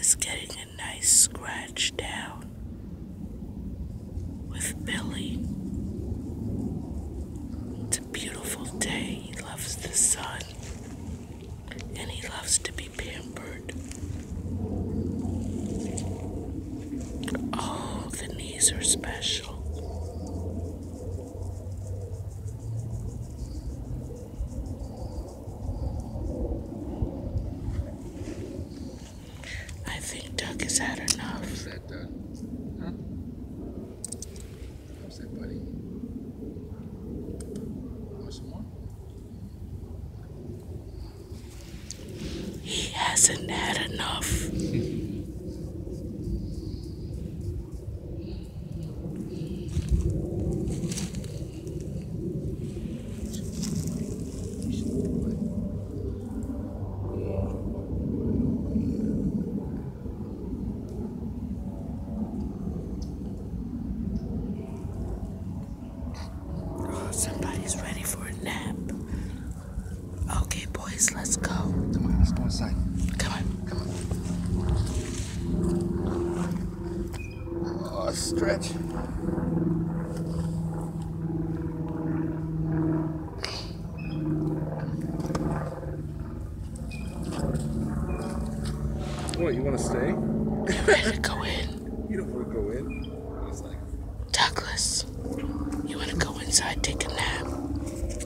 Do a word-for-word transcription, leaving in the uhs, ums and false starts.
He's getting a nice scratch down with Billy. It's a beautiful day. He loves the sun. And he loves to be pampered. Oh, the knees are special. I think Doug has had enough. How's that, Doug? Huh? How's that, buddy? Want some more? He hasn't had enough. Somebody's ready for a nap. Okay, boys, let's go. Come on, let's go inside. Come on. Come on. Oh, stretch. What, you want to stay? You ready to go in? You don't want to go in. It's like... Douglas, you want to go inside, take a